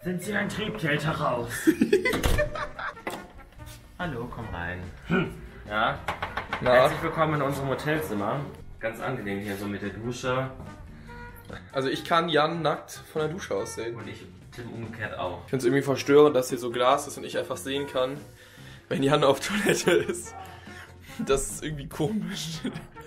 Sind Sie ein Triebgeld heraus? Hallo, komm rein. Ja, herzlich willkommen in unserem Hotelzimmer. Ganz angenehm hier so mit der Dusche. Also ich kann Jan nackt von der Dusche aussehen. Und ich Tim umgekehrt auch. Ich finde es irgendwie verstörend, dass hier so Glas ist und ich einfach sehen kann, wenn Jan auf Toilette ist. Das ist irgendwie komisch.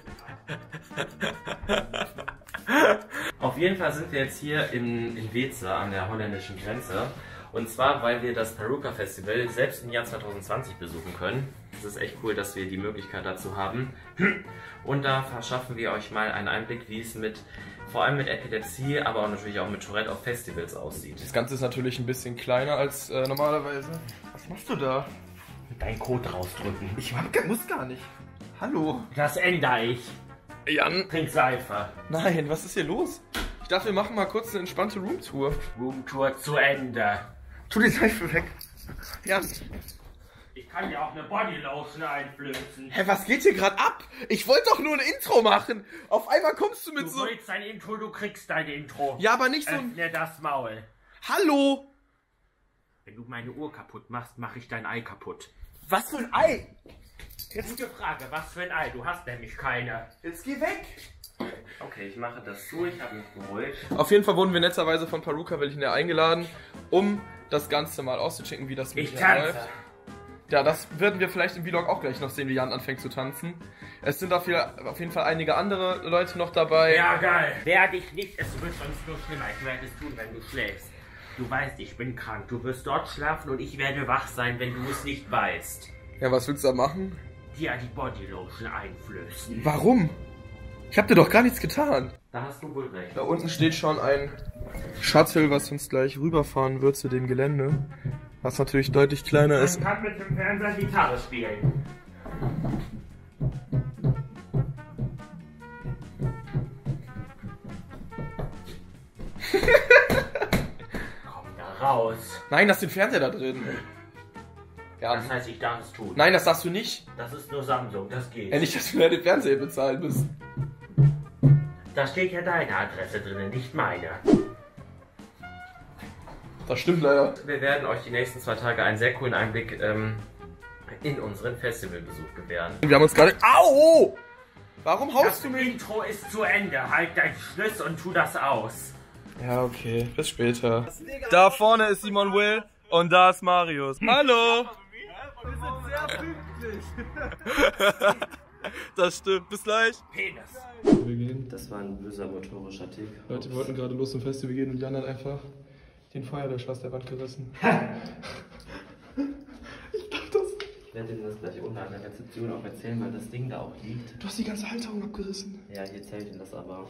Auf jeden Fall sind wir jetzt hier in Weeze an der holländischen Grenze. Und zwar, weil wir das Paruka Festival selbst im Jahr 2020 besuchen können. Es ist echt cool, dass wir die Möglichkeit dazu haben. Und da verschaffen wir euch mal einen Einblick, wie es vor allem mit Epilepsie, aber auch natürlich auch mit Tourette auf Festivals aussieht. Das Ganze ist natürlich ein bisschen kleiner als normalerweise. Was machst du da? Deinen Code rausdrücken. Ich muss gar nicht. Hallo. Das ändere ich. Jan. Trink Seife. Nein, was ist hier los? Ich dachte, wir machen mal kurz eine entspannte Roomtour. Roomtour zu Ende. Tu die Seife weg. Jan. Ich kann ja auch eine Bodylotion einflößen. Hä, was geht hier gerade ab? Ich wollte doch nur ein Intro machen. Auf einmal kommst du mit so... Du willst dein Intro, du kriegst dein Intro. Ja, aber nicht so ein... Öffne das Maul. Hallo. Wenn du meine Uhr kaputt machst, mache ich dein Ei kaputt. Was für ein Ei? Jetzt gute Frage, was für ein Ei? Du hast nämlich keine. Jetzt geh weg. Okay, ich mache das zu, ich habe mich beruhigt. Auf jeden Fall wurden wir netterweise von Paruka Berliner eingeladen, um das Ganze mal auszuchecken, wie das mit Ich tanze. läuft. Ja, das werden wir vielleicht im Vlog auch gleich noch sehen, wie Jan anfängt zu tanzen. Es sind auf jeden Fall einige andere Leute noch dabei. Ja, geil. Werde ich nicht, es wird sonst nur schlimmer. Ich werde es tun, wenn du schläfst. Du weißt, ich bin krank. Du wirst dort schlafen und ich werde wach sein, wenn du es nicht weißt. Ja, was willst du da machen? Dir die Bodylotion einflößen. Warum? Ich hab dir doch gar nichts getan. Da hast du wohl recht. Da unten steht schon ein Shuttle, was uns gleich rüberfahren wird zu dem Gelände. Was natürlich deutlich kleiner ist. Man kann mit dem Fernseher Gitarre spielen. Komm da raus. Nein, lass den Fernseher da drin. Ja. Das heißt, ich darf es tun. Nein, das darfst du nicht. Das ist nur Samsung, das geht. Nicht, dass wir den Fernseher bezahlen müssen. Da steht ja deine Adresse drin, nicht meine. Das stimmt leider. Wir werden euch die nächsten 2 Tage einen sehr coolen Einblick in unseren Festivalbesuch gewähren. Wir haben uns gerade... Au! Warum haust du Das mich? Intro ist zu Ende. Halt dein Schluss und tu das aus. Ja, okay. Bis später. Da vorne ist Simon Will und da ist Marius. Hallo! Wir sind sehr pünktlich. Das stimmt. Bis gleich. Penis. Wir gehen. Das war ein böser motorischer Tick. Leute, wir wollten gerade los zum Festival gehen und Jan hat einfach den Feuerlöscher aus der Wand gerissen. Ich dachte das. Ich werde dir das gleich unten an der Rezeption auch erzählen, weil das Ding da auch liegt. Du hast die ganze Halterung abgerissen. Ja, hier zählt ihn das aber.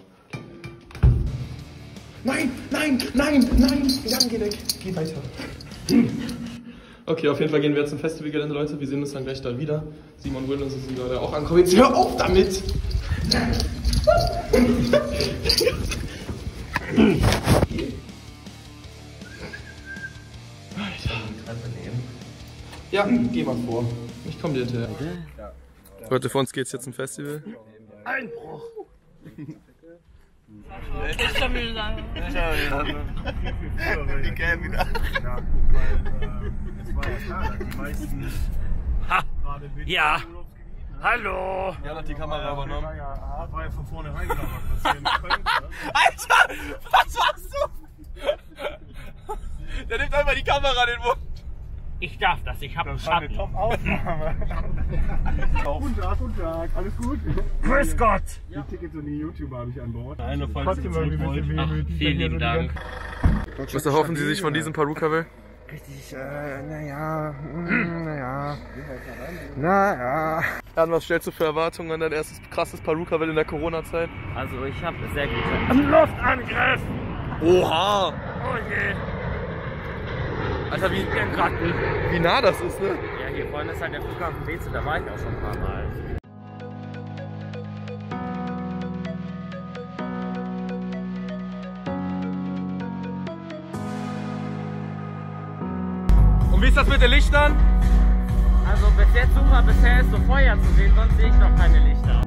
Nein, nein, nein, nein! Jan, geh weg. Geh weiter. Okay, auf jeden Fall gehen wir jetzt zum Festivalgelände, Leute. Wir sehen uns dann gleich da wieder. Simon Will und so sind gerade auch angekommen. Jetzt hör auf damit! Ja, geh mal vor. Ich komm dir hinterher. Leute, vor uns geht's jetzt zum Festival. Einbruch! Ich kann mir sagen. Die Cam wieder. Ja, weil es war ja klar, die meisten Ha! gerade mit Ja! Hallo! Jan hat die Kamera übernommen. Das war ja von vornherein klar, was passieren könnte. Alter! Was machst du? Der nimmt einfach die Kamera in den Mund. Ich darf das, ich hab einen Das war eine Schatten. Top-Aufnahme. Guten Tag, alles gut? Grüß Gott! Die Tickets und die YouTuber habe ich an Bord. Trotzdem irgendwie ein bisschen Ach, vielen lieben Dank. Was erhoffen Sie sich von diesem Paruka-Will? Richtig, naja. Jan, was stellst du für Erwartungen an dein erstes krasses Paruka-Will in der Corona-Zeit? Also ich habe sehr gute Luftangriff! Oha! Oh je! Alter, Ich bin Ratten. wie nah das ist, ne? Ja, hier vorne ist halt der Flughafen Weeze, da war ich auch schon ein paar Mal. Und wie ist das mit den Lichtern? Also bis jetzt super, bisher ist so Feuer zu sehen, sonst sehe ich noch keine Lichter.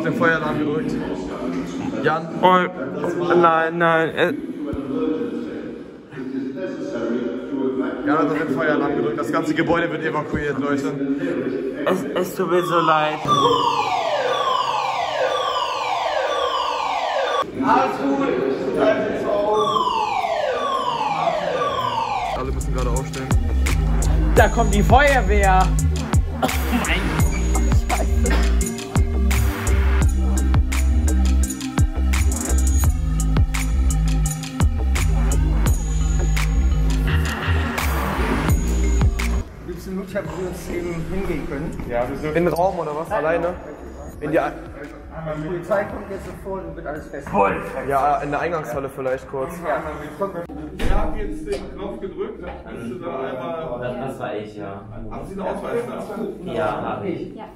den Feueralarm gedrückt. Jan? Oh, nein. Jan hat auf den Feueralarm gedrückt. Das ganze Gebäude wird evakuiert, Leute. Es tut mir so leid. Alles gut! Alle müssen gerade aufstehen. Da kommt die Feuerwehr. Oh mein Gott. Gibt's eine Möglichkeit, wo wir uns eben hingehen können? Ja, wir sind in den Raum oder was? Alleine? In die Die Polizei kommt jetzt sofort und wird alles fest. ja, in der Eingangshalle vielleicht kurz. Ja, Ich habe jetzt den Knopf gedrückt, dann müsste da einmal. Das war ich, ja. Haben Sie einen Ausweis da? Ja, habe ich. Ja.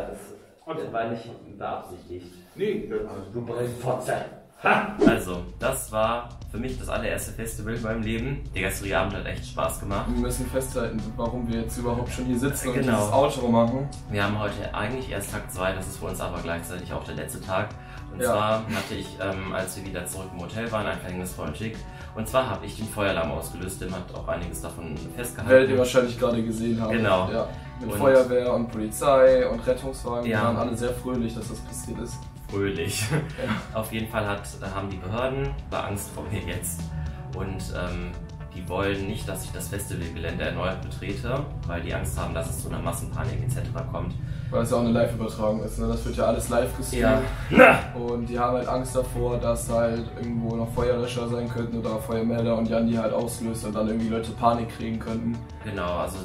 Das war nicht beabsichtigt. Nee, Du Brillfotze. Ha! Also, das war für mich das allererste Festival in meinem Leben. Der gestrige Abend hat echt Spaß gemacht. wir müssen festhalten, warum wir jetzt überhaupt schon hier sitzen und Genau. dieses Outro machen. Wir haben heute eigentlich erst Tag 2, das ist für uns aber gleichzeitig auch der letzte Tag. Und Ja. zwar hatte ich, als wir wieder zurück im Hotel waren, einen verhängnisvollen Schick. Und zwar habe ich den Feueralarm ausgelöst, dem hat auch einiges davon festgehalten. Werdet ihr wahrscheinlich gerade gesehen haben. Genau. Ja. Mit Und- Feuerwehr und Polizei und Rettungswagen. Ja. Wir waren alle sehr fröhlich, dass das passiert ist. Fröhlich. Auf jeden Fall haben die Behörden Angst vor mir jetzt. Und die wollen nicht, dass ich das Festivalgelände erneut betrete, weil die Angst haben, dass es zu einer Massenpanik etc. kommt. Weil es ja auch eine Live-Übertragung ist. Ne? Das wird ja alles live gestreamt. Ja. Und die haben halt Angst davor, dass halt irgendwo noch Feuerlöscher sein könnten oder Feuermelder und Jan die halt auslöst und dann irgendwie Leute Panik kriegen könnten. Genau, also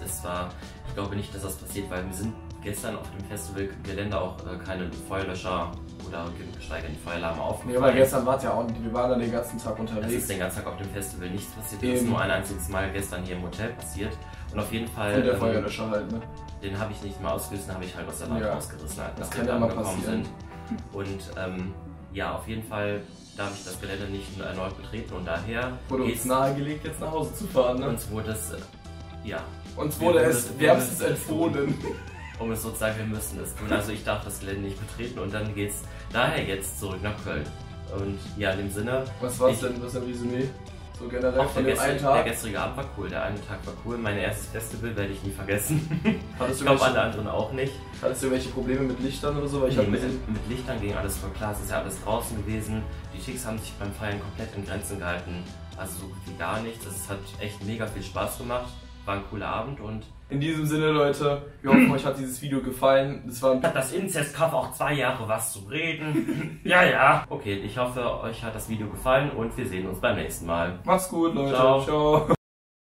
ich glaube nicht, dass das passiert, weil wir sind gestern auf dem Festivalgelände auch keine Feuerlöscher oder geschweige denn Feueralarme Nee, aufgefallen. aber gestern war es ja auch nicht. Wir waren dann den ganzen Tag Es unterwegs. ist den ganzen Tag auf dem Festival nichts passiert. Das Eben. ist nur ein einziges Mal gestern hier im Hotel passiert. Und auf jeden Fall, Und der Feuerlöscher halt, ne? den habe ich nicht mal ausgelöst, den habe ich halt aus der Wand Ja. rausgerissen, als Das wir kann ja da mal angekommen passieren. sind. Und ja, auf jeden Fall darf ich das Gelände nicht erneut betreten und daher Wurde uns geht's- nahegelegt, jetzt nach Hause zu fahren, ne? uns wurde es, ja, Uns wurde es wir wärmstens müssen es tun. empfohlen. um es so zu sagen, wir müssen es tun. Also ich darf das Gelände nicht betreten und dann geht's daher jetzt zurück nach Köln. Und ja, in dem Sinne, Was war's Ich- denn, was ist ein Resümee? So generell auch von der dem einen der Tag? gestrige Abend war cool. Der eine Tag war cool. Mein erstes Festival werde ich nie vergessen. Hattest Ich du, glaube, alle welche, anderen auch nicht. hattest du welche Probleme mit Lichtern oder so? Weil ich Nee, hab mit, gesehen, mit Lichtern ging alles voll klar. Es ist ja alles draußen gewesen. Die Chicks haben sich beim Feiern komplett in Grenzen gehalten. Also so gut wie gar nichts. Es hat echt mega viel Spaß gemacht. War ein cooler Abend und in diesem Sinne, Leute, wir hoffen, euch hat dieses Video gefallen. Das war ein hat das Inzestkauf auch 2 Jahre was zu reden. Ja. Okay, ich hoffe, euch hat das Video gefallen und wir sehen uns beim nächsten Mal. Mach's gut, Leute. Ciao. Ciao. Hast du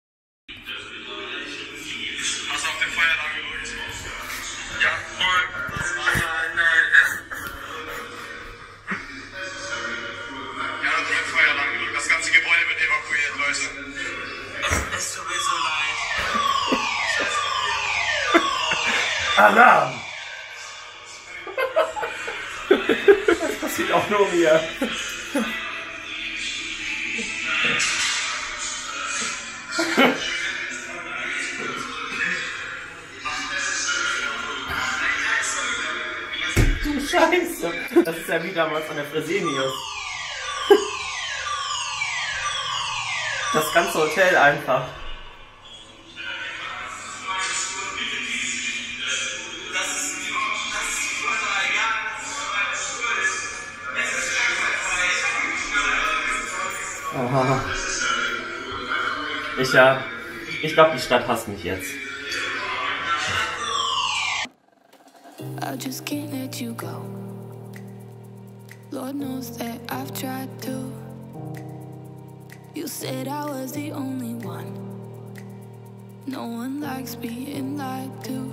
auf den Feueralarm gedrückt? Ja, voll. Ja, hat auf den Feueralarm gedrückt. Das ganze Gebäude wird evakuiert, Leute. Es tut mir so leid. Alarm! Das passiert auch nur mir. Du Scheiße! Das ist ja wie damals an der Fresenius. Das ganze Hotel einfach. Aha. Ich glaube, die Stadt hasst mich jetzt. I just can't let you go. Lord knows that I've tried to. You said I was the only one. No one likes being lied to.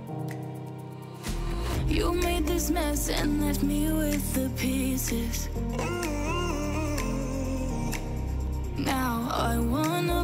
You made this mess and left me with the pieces. Now I wanna